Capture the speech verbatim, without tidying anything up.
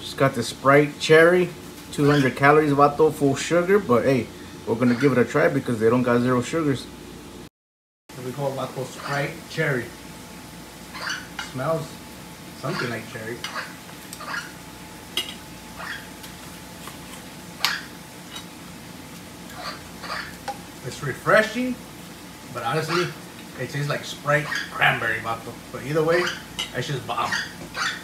Just got the Sprite Cherry, two hundred calories, vato, full sugar. But hey, we're gonna give it a try because they don't got zero sugars. Here we go, vato, Sprite Cherry. Smells something like cherry. It's refreshing, but honestly, it tastes like Sprite cranberry, vato. But either way, it's just bomb.